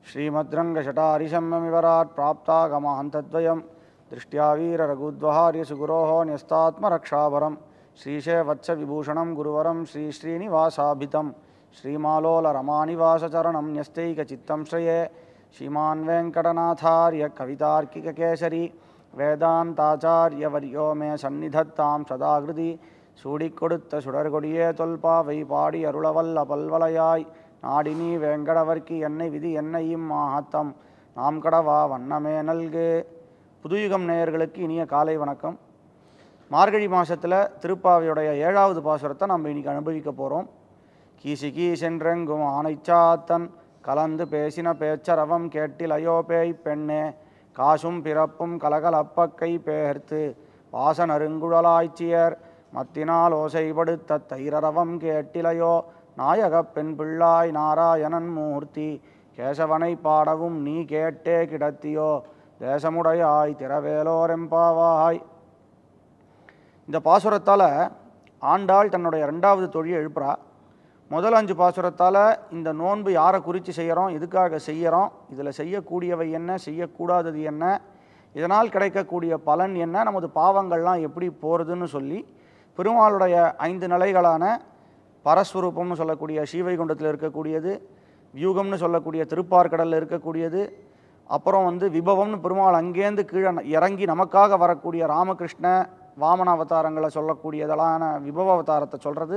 श्रीमद्रङ्गशटारिशम्यमिवराट् प्राप्तागमान्तद्वयं दृष्ट्या वीररघुद्वहार्यसुगुरोः न्यस्तात्मरक्षाभरं श्रीशैवत्सविभूषणं गुरुवरं श्रीश्रीनिवासाभितं श्रीमालोलरमानिवासचरणं न्यस्तैकचित्तं श्रये श्रीमान् वेङ्कटनाथार्य कवितार्किककेसरी वेदान्ताचार्यवर्यो मे सन्निधत्तां सदाकृति சூடிக்கொடுத்த சுடர்கொடியே தொல்பாவை பாடி அருளவல்ல பல்வளையாய் நாடினி வேங்கடவர்க்கு என்னை விதி என்னையும் மாஹத்தம் நாம் கடவா வண்ணமே நல்கு. புதுயுகம் நேயர்களுக்கு இனிய காலை வணக்கம். மார்கழி மாதத்தில் திருப்பாவையுடைய 7வது பாசுரத்தை நம்ம இன்றைக்கி அனுபவிக்க போகிறோம். கீசி கீசென்றெங்கும் ஆனைச்சாத்தன் கலந்து பேசின பேச்சரவம் கேட்டிலையோ பேய் பெண்ணே காசும் பிறப்பும் கலகலப்பக்கை பேர்த்து வாசனருங்குழலாய்ச்சியர் மத்தினால் ஓசைப்படுத்த தைரரவம் கேட்டிலையோ நாயகப் பெண் பிள்ளாய் நாராயணன் மூர்த்தி கேசவனை பாடவும் நீ கேட்டே கிடத்தியோ தேசமுடையாய் திரவேலோரெம்பாவாய். இந்த பாசுரத்தால் ஆண்டாள் தன்னுடைய 2வது தொழியை எழுப்புறா. முதல் 5 பாசுரத்தால் இந்த நோன்பு யாரை குறித்து செய்கிறோம், எதுக்காக செய்கிறோம், இதில் செய்யக்கூடியவை என்ன, செய்யக்கூடாதது என்ன, இதனால் கிடைக்கக்கூடிய பலன் என்ன, நமது பாவங்கள்லாம் எப்படி போகிறதுன்னு சொல்லி பெருமாளுடைய 5 நிலைகளான பரஸ்வரூபம்னு சொல்லக்கூடிய ஸ்ரீவைகுண்டத்தில் இருக்கக்கூடியது, வியூகம்னு சொல்லக்கூடிய திருப்பார்கடலில் இருக்கக்கூடியது, அப்புறம் விபவம்னு பெருமாள் அங்கேருந்து கீழே இறங்கி நமக்காக வரக்கூடிய ராமகிருஷ்ண வாமன அவதாரங்களை சொல்லக்கூடியதெல்லான விபவ அவதாரத்தை சொல்கிறது.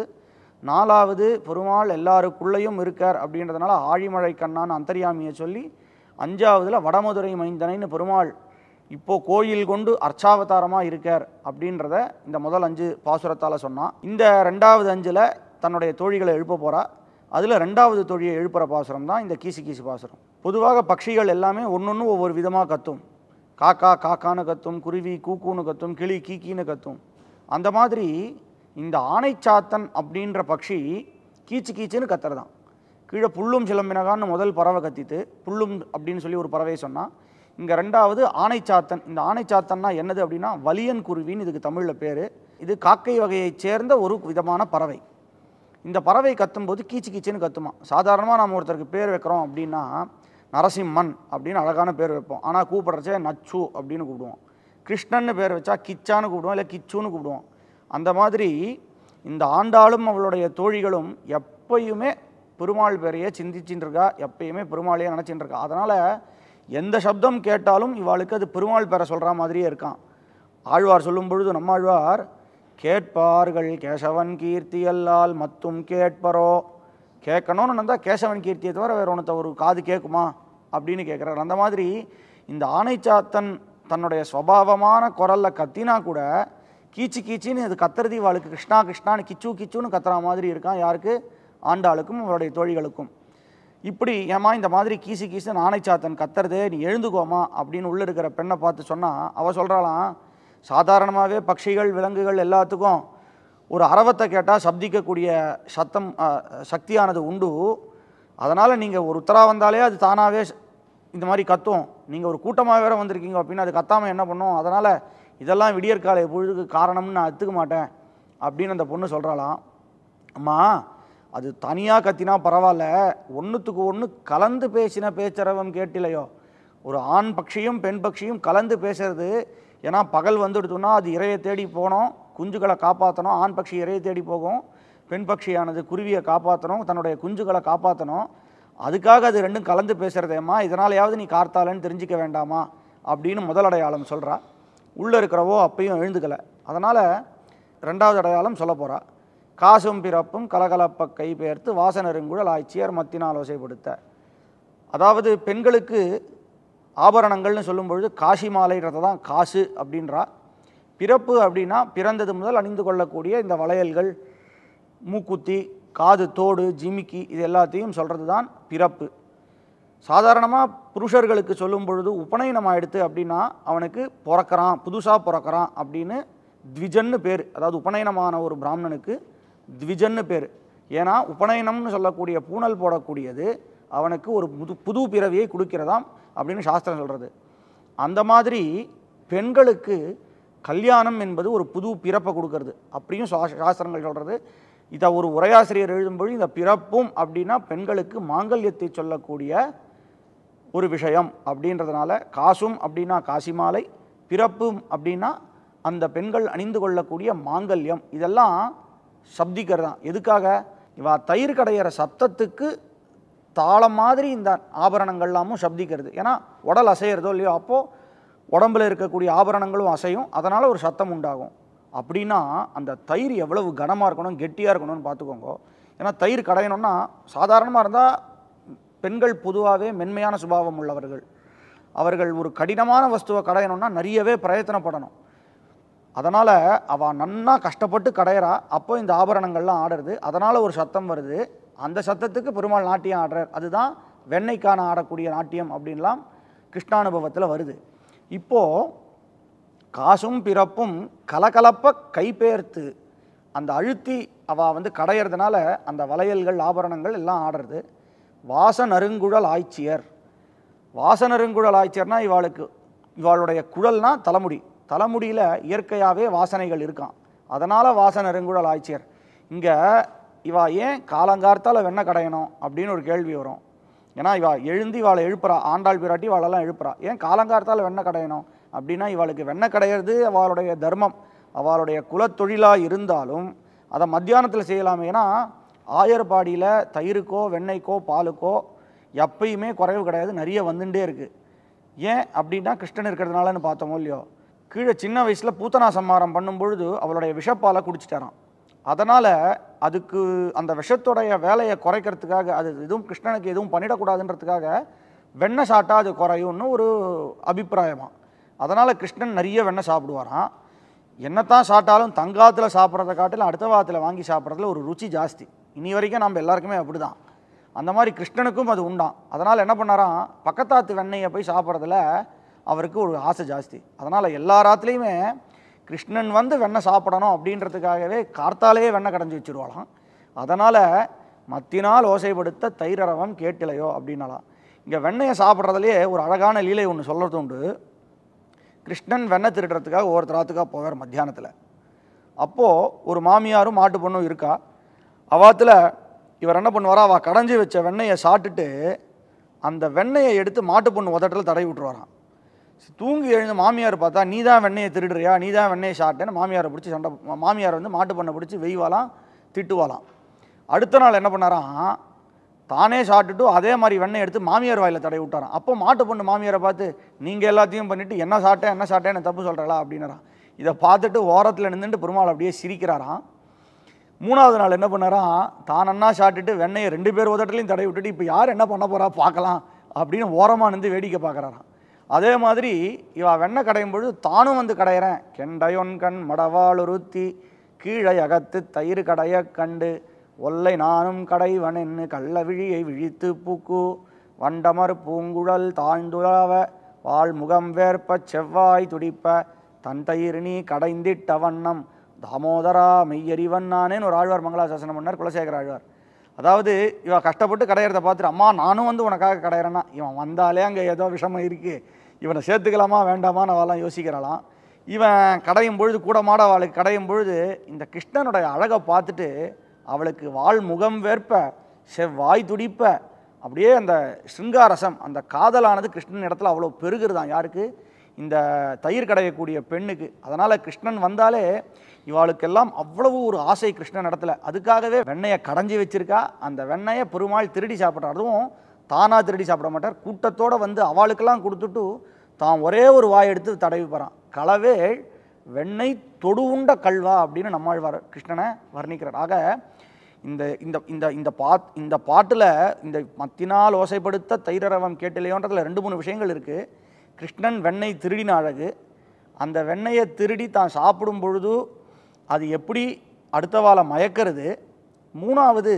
4வது பெருமாள் எல்லாருக்குள்ளேயும் இருக்கார் அப்படின்றதுனால ஆழிமழை கண்ணான்னு அந்தர்யாமியை சொல்லி 5வதுல வடமதுரை மைந்தனைன்னு பெருமாள் இப்போது கோயில் கொண்டு அர்ச்சாவதாரமாக இருக்கார் அப்படின்றத இந்த முதல் 5 பாசுரத்தால் சொன்னான். இந்த 2வது 5ல் தன்னுடைய தோழிகளை எழுப்ப போகிறா. அதில் 2வது தோழியை எழுப்புகிற பாசுரம் தான் இந்த கீசி கீசி பாசுரம். பொதுவாக பட்சிகள் எல்லாமே ஒன்று ஒவ்வொரு விதமாக கத்தும். காக்கா காக்கான்னு கத்தும், குருவி கூக்கூன்னு கத்தும், கிளி கீக்கின்னு கத்தும். அந்த மாதிரி இந்த ஆனைச்சாத்தன் அப்படின்ற பட்சி கீச்சு கீச்சுன்னு கத்துறதான். கீழே புல்லும் சிலம்பினகான்னு முதல் பறவை கத்திட்டு புல்லும் அப்படின்னு சொல்லி ஒரு பறவை சொன்னால், இங்கே 2வது ஆனைச்சாத்தன். இந்த ஆனைச்சாத்தன்னா என்னது அப்படின்னா வலியன் குருவின்னு இதுக்கு தமிழில் பேர். இது காக்கை வகையைச் சேர்ந்த ஒரு விதமான பறவை. இந்த பறவை கத்தும்போது கீச்சு கீச்சுன்னு கத்துமா. சாதாரணமாக நம்ம ஒருத்தருக்கு பேர் வைக்கிறோம் அப்படின்னா நரசிம்மன் அப்படின்னு அழகான பேர் வைப்போம். ஆனால் கூப்பிட்றச்சே நச்சு அப்படின்னு கூப்பிடுவோம். கிருஷ்ணன்னு பேர் வச்சா கிச்சான்னு கூப்பிடுவோம், இல்லை கிச்சுன்னு கூப்பிடுவோம். அந்த மாதிரி இந்த ஆண்டாளும் அவளுடைய தோழிகளும் எப்பயுமே பெருமாள் பேரையே சிந்திச்சுட்டு இருக்கா, எப்பயுமே பெருமாளையே நினச்சிட்டு இருக்கா. அதனால் எந்த சப்தம் கேட்டாலும் இவாளுக்கு அது பெருமாள் பேரை சொல்கிற மாதிரியே இருக்கான். ஆழ்வார் சொல்லும் பொழுது நம்மாழ்வார் கேட்பார்கள் கேசவன் கீர்த்தியல்லால் மத்தும் கேட்பரோ, கேட்கணும்னு இருந்தால் கேசவன் கீர்த்தியை தவிர வேறு ஒன்று ஒரு காது கேட்குமா அப்படின்னு கேட்குறார். அந்த மாதிரி இந்த ஆனைச்சாத்தன் தன்னுடைய ஸ்வபாவமான குரலில் கத்தினா கூட கீச்சு கீச்சின்னு அது கத்துறது இவாளுக்கு கிருஷ்ணா கிருஷ்ணான்னு கிச்சு கிச்சுன்னு கத்துற மாதிரி இருக்கான். யாருக்கு? ஆண்டாளுக்கும் அவருடைய தோழிகளுக்கும். இப்படி ஏமா இந்த மாதிரி கீசி கீசுன்னு ஆனைச்சாத்தன் கத்துறதே, நீ எழுந்துக்கோமா அப்படின்னு உள்ளே இருக்கிற பெண்ணை பார்த்து சொன்னால் அவள் சொல்கிறாளாம், சாதாரணமாகவே பட்சிகள் விலங்குகள் எல்லாத்துக்கும் ஒரு அரவத்தை கேட்டால் சப்திக்கக்கூடிய சக்தியானது உண்டு. அதனால் நீங்கள் ஒரு உத்தரா வந்தாலே அது தானாகவே இந்த மாதிரி கத்தும். நீங்கள் ஒரு கூட்டமாக வேறு வந்திருக்கீங்க அப்படின்னு அது கத்தாமல் என்ன பண்ணும். அதனால் இதெல்லாம் விடியற்காலை பொழுதுக்கு காரணம்னு நான் எடுத்துக்க மாட்டேன் அப்படின்னு அந்த பொண்ணு சொல்கிறாளாம். அம்மா, அது தனியாக கத்தினா பரவாயில்ல, ஒன்றுத்துக்கு ஒன்று கலந்து பேசின பேச்சரவம் கேட்டிலையோ. ஒரு ஆண் பட்சியும் பெண் பட்சியும் கலந்து பேசுறது. ஏன்னா பகல் வந்துடுத்துன்னா அது இரையை தேடி போகணும், குஞ்சுகளை காப்பாற்றணும். ஆண் பட்சி இரையை தேடி போகும், பெண் பட்சியானது குருவியை காப்பாற்றணும், தன்னுடைய குஞ்சுகளை காப்பாற்றணும். அதுக்காக அது ரெண்டும் கலந்து பேசுகிறதேம்மா, இதனாலையாவது நீ கார்த்தாலன்னு தெரிஞ்சிக்க வேண்டாமா அப்படின்னு முதல் அடையாளம் சொல்கிறா. உள்ளே இருக்கிறவோ அப்பையும் எழுந்துக்கலை. அதனால் 2வது அடையாளம் சொல்ல போகிறா. காசும் பிறப்பும் கலகலப்ப கை பெயர்த்து வாசனருங்குழல் ஆய்ச்சியர் மத்தினால் ஓசைப்படுத்த. அதாவது பெண்களுக்கு ஆபரணங்கள்னு சொல்லும்பொழுது காசி மாலைன்றதை தான் காசு அப்படின்றா. பிறப்பு அப்படின்னா பிறந்தது முதல் அணிந்து கொள்ளக்கூடிய இந்த வளையல்கள், மூக்குத்தி, காது தோடு, ஜிமிக்கி, இது எல்லாத்தையும் சொல்கிறது தான் பிறப்பு. சாதாரணமாக புருஷர்களுக்கு சொல்லும் பொழுது உபநயனம் ஆகிடுத்து அப்படின்னா அவனுக்கு பிறக்கிறான், புதுசாக பிறக்கிறான் அப்படின்னு த்விஜன்னு பேர். அதாவது உபநயனமான ஒரு பிராமணனுக்கு த்விஜன்னு பேர். ஏன்னா உபநயனம்னு சொல்லக்கூடிய பூணல் போடக்கூடியது அவனுக்கு ஒரு புது பிறவியை கொடுக்கிறதாம் அப்படின்னு சாஸ்திரம் சொல்கிறது. அந்த மாதிரி பெண்களுக்கு கல்யாணம் என்பது ஒரு புது பிறப்பை கொடுக்கறது அப்படியும் சாஸ்திரங்கள் சொல்கிறது. இதை ஒரு உரையாசிரியர் எழுதும்பொழுது இந்த பிறப்பும் அப்படின்னா பெண்களுக்கு மாங்கல்யத்தை சொல்லக்கூடிய ஒரு விஷயம் அப்படின்றதுனால காசும் அப்படின்னா காசி மாலை, பிறப்பும் அப்படின்னா அந்த பெண்கள் அணிந்து கொள்ளக்கூடிய மாங்கல்யம், இதெல்லாம் சப்திக்கிறது தான். எதுக்காக? இவா தயிர் கடையிற சப்தத்துக்கு தாளம் மாதிரி இந்த ஆபரணங்கள்லாமும் சப்திக்கிறது. ஏன்னா உடல் அசைகிறதோ இல்லையோ, அப்போது உடம்பில் இருக்கக்கூடிய ஆபரணங்களும் அசையும், அதனால் ஒரு சத்தம் உண்டாகும். அப்படின்னா அந்த தயிர் எவ்வளவு கனமாக இருக்கணும், கெட்டியாக இருக்கணும்னு பார்த்துக்கோங்க. ஏன்னா தயிர் கடையணும்னா சாதாரணமாக இருந்தால் பெண்கள் பொதுவாகவே மென்மையான சுபாவம் உள்ளவர்கள். அவர்கள் ஒரு கடினமான வஸ்துவை கடையணும்னா நிறையவே பிரயத்தனப்படணும். அதனால் அவள் நன்னா கஷ்டப்பட்டு கடையிறா. அப்போ இந்த ஆபரணங்கள்லாம் ஆடுறது, அதனால் ஒரு சத்தம் வருது. அந்த சத்தத்துக்கு பெருமாள் நாட்டியம் ஆடுறார். அதுதான் வெண்ணெய்க்கான ஆடக்கூடிய நாட்டியம் அப்படின்லாம் கிருஷ்ணானுபவத்தில் வருது. இப்போது காசும் பிறப்பும் கலகலப்ப கைபெயர்த்து அந்த அழுத்தி அவள் கடையிறதுனால அந்த வளையல்கள் ஆபரணங்கள் எல்லாம் ஆடுறது. வாசனருங்குழல் ஆய்ச்சியர். வாசனருங்குழல் ஆய்ச்சியர்னா இவாளுடைய குழல்னா தலைமுடி. தலைமுடியில் இயற்கையாகவே வாசனைகள் இருக்கான். அதனால் வாசனருங்குழல் ஆய்ச்சியர். இங்கே இவா ஏன் காலங்கார்த்தால் வெண்ணெய் கடையணும் அப்படின்னு ஒரு கேள்வி வரும். ஏன்னா இவாளை எழுப்புறா, ஆண்டாள் பிராட்டி இவாளெல்லாம் எழுப்புறா. ஏன் காலங்கார்த்தால் வெண்ணெய் கடையணும் அப்படின்னா, இவாளுக்கு வெண்ணெய் கடையிறது அவளுடைய தர்மம், அவளுடைய குலத்தொழிலாக இருந்தாலும் அதை மத்தியானத்தில் செய்யலாமே. ஏன்னா ஆயர்பாடியில் தயிருக்கோ வெண்ணெய்க்கோ பாலுக்கோ எப்பயுமே குறைவு கிடையாது, நிறைய வந்துட்டே இருக்குது. ஏன் அப்படின்னா கிருஷ்ணன் இருக்கிறதுனாலன்னு பார்த்தோமோ இல்லையோ. கீழே சின்ன வயசில் பூத்தனா சம்மாரம் பண்ணும்பொழுது அவளுடைய விஷப்பாலை குடிச்சிட்டாரான். அதனால் அதுக்கு அந்த விஷத்துடைய வேலையை குறைக்கிறதுக்காக, அது எதுவும் கிருஷ்ணனுக்கு எதுவும் பண்ணிடக்கூடாதுன்றதுக்காக வெண்ணெய் சாப்பிட்டா அது குறையும்னு ஒரு அபிப்பிராயமாக. அதனால் கிருஷ்ணன் நிறைய வெண்ணெய் சாப்பிடுவாராம். என்னத்தான் சாப்பிட்டாலும் தங்காத்தில் சாப்பிட்றத காட்டிலும் அடுத்த வாரத்தில் வாங்கி சாப்பிட்றதுல ஒரு ருச்சி ஜாஸ்தி. இனி வரைக்கும் நம்ம எல்லாருக்குமே அப்படி தான். அந்த மாதிரி கிருஷ்ணனுக்கும் அது உண்டாம். அதனால் என்ன பண்ணாராம், பக்கத்தாத்து வெண்ணெயை போய் சாப்பிட்றதுல அவருக்கு ஒரு ஆசை ஜாஸ்தி. அதனால் எல்லா ராத்துலேயுமே கிருஷ்ணன் வெண்ணெய் சாப்பிடணும் அப்படின்றதுக்காகவே கார்த்தாலேயே வெண்ணெய் கடைஞ்சி வச்சுருவாளாம். அதனால் மத்தினால் ஓசைப்படுத்த தயிரரவம் கேட்டிலையோ அப்படின்னாலாம். இங்கே வெண்ணெயை சாப்பிட்றதுலேயே ஒரு அழகான லீலை ஒன்று சொல்கிறது உண்டு. கிருஷ்ணன் வெண்ணெய் திருடுறதுக்காக ஒவ்வொருத்தராத்துக்காக போவார் மத்தியானத்தில். அப்போது ஒரு மாமியாரும் மாட்டு பொண்ணும் இருக்கா. அவாத்தில் இவர் என்ன பண்ணுவாரா, அவள் கடைஞ்சி வச்ச வெண்ணெயை சாப்பிட்டுட்டு அந்த வெண்ணெயை எடுத்து மாட்டு பொண்ணு உதட்டில் தடவி விட்டுருவாராம். தூங்கி எழுந்து மாமியார் பார்த்தா, நீ தான் வெண்ணெயை திருடுறியா, நீ தான் வெண்ணெயை சாப்பிட்டேன்னு மாமியாரை பிடிச்சி சண்டை. மாமியார் மாட்டு பொண்ணை பிடிச்சி வெய்வாலாம், திட்டுவாலாம். அடுத்த நாள் என்ன பண்ணாராம், தானே சாப்பிட்டுட்டு அதே மாதிரி வெண்ணெய் எடுத்து மாமியார் வாயில் தடவி விட்டாராம். அப்போ மாட்டு பொண்ணு மாமியாரை பார்த்து, நீங்கள் எல்லாத்தையும் பண்ணிவிட்டு என்ன சாப்பிட்டேன்னு தப்பு சொல்கிறா அப்படின்னாராம். இதை பார்த்துட்டு ஓரத்தில் நின்றுட்டு பெருமாள் அப்படியே சிரிக்கிறாராம். மூணாவது நாள் என்ன பண்ணாராம், தான் அண்ணா சாப்பிட்டுட்டு வெண்ணெயை 2 பேர் உதட்டிலையும் தடவி விட்டுட்டு இப்போ யார் என்ன பண்ண போகிறா பார்க்கலாம் அப்படின்னு ஓரமாக நின்று வேடிக்கை பார்க்குறாராம். அதே மாதிரி இவள் வெண்ணெய் கடையும் பொழுது தானும் கடையிறேன். கெண்டையொன் கண் மடவாளுருத்தி கீழை அகத்து தயிர் கடைய கண்டு ஒல்லை நானும் கடைவனென்னு கள்ள விழியை விழித்து பூக்கு வண்டமர் பூங்குழல் தாழ்ந்துழாவ வாழ்முகம் வேற்ப செவ்வாய் துடிப்ப தன் தயிர் நீ கடைந்திட்ட வண்ணம் தாமோதரா மெய்யறிவன் நானேன்னு ஒரு ஆழ்வார் மங்களாசாசனம் பண்ணார் குலசேகர ஆழ்வார். அதாவது இவன் கஷ்டப்பட்டு கடையிறத பார்த்துட்டு, அம்மா நானும் உனக்காக கடையிறேன்னா, இவன் வந்தாலே அங்கே ஏதோ விஷமம் இருக்குது, இவனை சேர்த்துக்கலாமா வேண்டாமான்னு அவெல்லாம் யோசிக்கிறாளாம். இவன் கடையும் பொழுது கூட மாட அவளுக்கு கடையும் பொழுது இந்த கிருஷ்ணனுடைய அழகை பார்த்துட்டு அவளுக்கு வாழ்முகம் வேற்ப செவ்வாய் துடிப்ப அப்படியே அந்த சிருங்காரசம், அந்த காதலானது கிருஷ்ணன் இடத்துல அவ்வளோ பெருகுறதான். யாருக்கு? இந்த தயிர் கடையக்கூடிய பெண்ணுக்கு. அதனால் கிருஷ்ணன் வந்தாலே இவாளுக்கெல்லாம் அவ்வளவு ஒரு ஆசை கிருஷ்ணன் இடத்துல. அதுக்காகவே வெண்ணெயை கடைஞ்சி வச்சிருக்கா. அந்த வெண்ணெயை பெருமாள் திருடி சாப்பிட்றார். அதுவும் தானாக திருடி சாப்பிட மாட்டார், கூட்டத்தோடு அவளுக்கெல்லாம் கொடுத்துட்டு தான் ஒரே ஒரு வாய் எடுத்து தடவி போகிறான். களவே வெண்ணெய் தொடு உண்ட கல்வா அப்படின்னு நம்மாழ்வார் கிருஷ்ணனை வர்ணிக்கிறார். ஆக இந்த இந்த இந்த இந்த பாட்டில் இந்த மத்தினால் ஓசைப்படுத்த தயிரரவம் கேட்டிலையோன்றதுல 2-3 விஷயங்கள் இருக்குது. கிருஷ்ணன் வெண்ணெய் திருடின அழகு, அந்த வெண்ணெயை திருடி தான் சாப்பிடும் பொழுது அது எப்படி அடுத்தவாளை மயக்கிறது, மூணாவது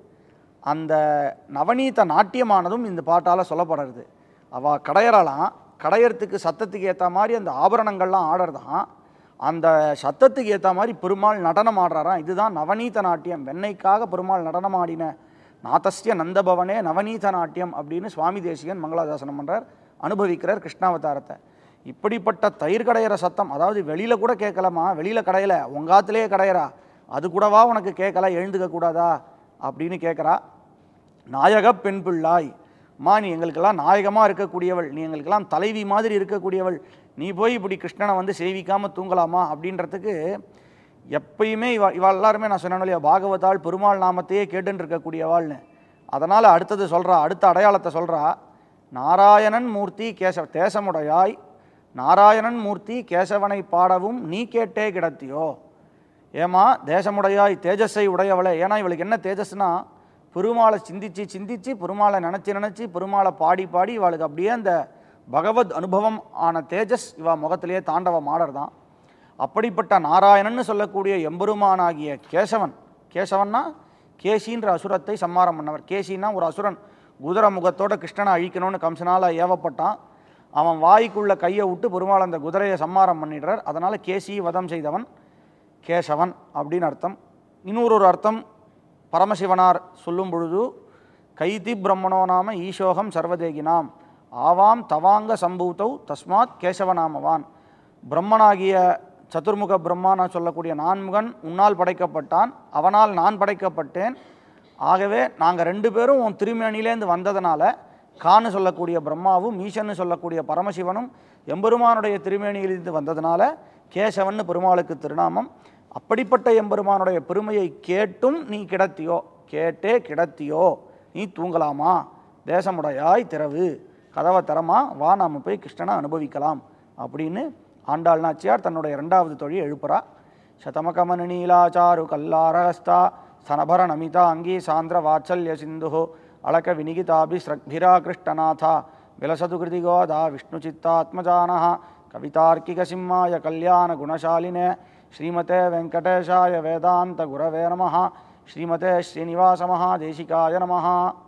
அந்த நவநீத நாட்டியமானதும் இந்த பாட்டால் சொல்லப்படுறது. அவள் கடையறலாம், கடையறதுக்கு சத்தத்துக்கு ஏற்ற மாதிரி அந்த ஆபரணங்கள்லாம் ஆடுறதான், அந்த சத்தத்துக்கு ஏற்ற மாதிரி பெருமாள் நடனம் ஆடுறாராம். இதுதான் நவநீத நாட்டியம். வெண்ணெய்க்காக பெருமாள் நடனம் ஆடின நாதஸ்ய நந்தபவனே நவநீத நாட்டியம் அப்படின்னு சுவாமி தேசிகன் மங்களாதாசனம் பண்ணுறார், அனுபவிக்கிறார் கிருஷ்ணாவதாரத்தை. இப்படிப்பட்ட தயிர் கடையிற சத்தம், அதாவது வெளியில் கூட கேட்கலாமா, வெளியில் கடையலை உங்காத்திலே கடையிறா, அது கூடவா உனக்கு கேட்கல, எழுந்துக்க கூடாதா அப்படின்னு கேட்குறா. நாயக பெண் பிள்ளாய், அம்மா நீ எங்களுக்கெல்லாம் நாயகமாக இருக்கக்கூடியவள், நீ எங்களுக்கெல்லாம் தலைவி மாதிரி இருக்கக்கூடியவள், நீ போய் இப்படி கிருஷ்ணனை வந்து சேவிக்காமல் தூங்கலாமா அப்படின்றதுக்கு எப்பயுமே இவள் எல்லாருமே நான் சொன்னேன் இல்லையா, பாகவதாள் பெருமாள் நாமத்தையே கேட்டுன்னு இருக்கக்கூடியவாள்னு. அதனால் அடுத்தது சொல்கிறா, அடுத்த அடையாளத்தை சொல்கிறா, நாராயணன் மூர்த்தி தேசமுடையாய் நாராயணன் மூர்த்தி கேசவனை பாடவும் நீ கேட்டே கிடத்தியோ. ஏமா தேசமுடையாய் தேஜஸை உடையவளே, ஏன்னா இவளுக்கு என்ன தேஜஸ்னா பெருமாளை சிந்திச்சு சிந்திச்சு பெருமாளை நினச்சி பெருமாளை பாடி பாடி இவளுக்கு அப்படியே அந்த பகவத் அனுபவம் ஆன தேஜஸ் இவள் முகத்திலேயே தாண்டவம் ஆடர்தான். அப்படிப்பட்ட நாராயணன்னு சொல்லக்கூடிய எம்பெருமானாகிய கேசவன்னா கேசின்ற அசுரத்தை சம்மாரம் பண்ணவர். கேசின்னா ஒரு அசுரன் குதிரை முகத்தோட கிருஷ்ணனை அழிக்கணும்னு கம்சனால் ஏவப்பட்டான். அவன் வாய்க்குள்ள கையை விட்டு பெருமாள் அந்த குதிரையை சம்மாரம் பண்ணிடுறார். அதனால் கேசி வதம் செய்தவன் கேசவன் அப்படின்னு அர்த்தம். இன்னொரு அர்த்தம் பரமசிவனார் சொல்லும் பொழுது, கைதி பிரம்மணோ நாம ஈசோகம் சர்வதேகினாம் ஆவாம் தவாங்க சம்பூத்தௌ தஸ்மாத் கேசவநாமவான். பிரம்மனாகிய சதுர்முக பிரம்மான்னு சொல்லக்கூடிய நான்முகன் உன்னால் படைக்கப்பட்டான், அவனால் நான் படைக்கப்பட்டேன். ஆகவே நாங்கள் 2 பேரும் உன் திருமேனிலேருந்து வந்ததுனால கான்னு சொல்லக்கூடிய பிரம்மாவும் ஈசன்னு சொல்லக்கூடிய பரமசிவனும் எம்பெருமானுடைய திருமேனியிலிருந்து வந்ததுனால கேசவன்னு பெருமாளுக்கு திருநாமம். அப்படிப்பட்ட எம்பெருமானுடைய பெருமையை கேட்டும் நீ கேட்டே கிடத்தியோ, நீ தூங்கலாமா, தேசமுடையாய் திறவு, கதவை தரமா, வா நாம் போய் கிருஷ்ணனை அனுபவிக்கலாம் அப்படின்னு ஆண்டாள் நாச்சியார் தன்னுடைய 2வது தொழில் எழுப்புறா. சதமகமனு நீலாச்சாரு கல்லாரஹஸ்தா சனபர நமிதா அங்கி சாந்திர வாத்சல்ய சிந்து அலக வினிகிதாபி ஸ்ரக்பிரா கிருஷ்ணநாதா விலசது கிருதிகோதா விஷ்ணு சித்தாத்மஜானஹ கவிதார்க்கிக சிம்மாய கல்யாண குணசாலினே ஸ்ரீமதே வெங்கடேஷாய வேதாந்த குரவே நமஹ ஸ்ரீமதே ஸ்ரீனிவாச மகாதேசிகாய நமஹ.